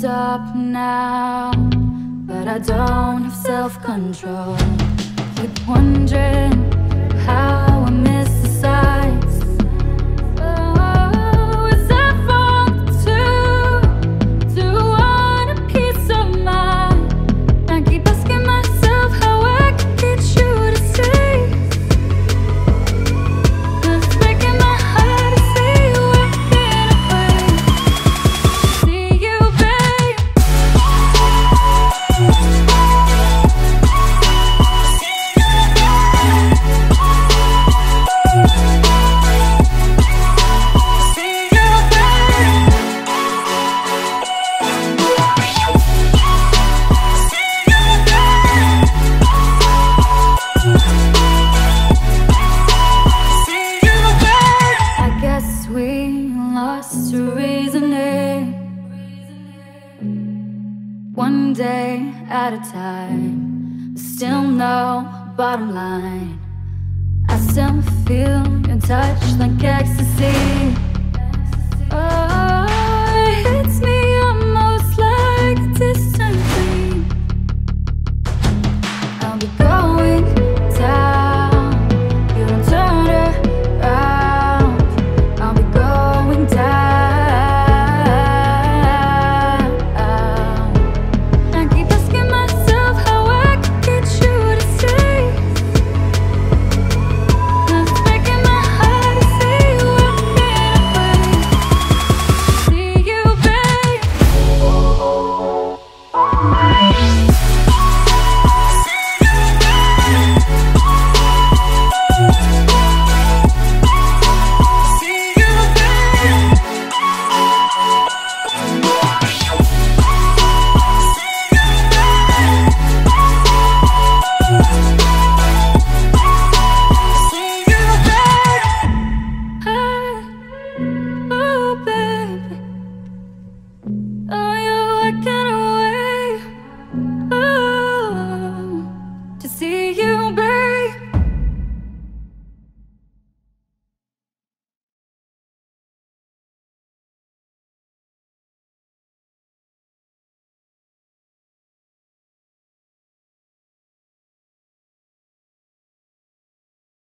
up now, but I don't have self-control. Keep wondering how I miss the sights. Oh, is that wrong to want a peace of mind? I keep asking myself how I can get you to stay. It's breaking my heart to see you walking away. See you, babe. I guess we lost reasoning. One day at a time, still no bottom line. I still feel your touch like ecstasy.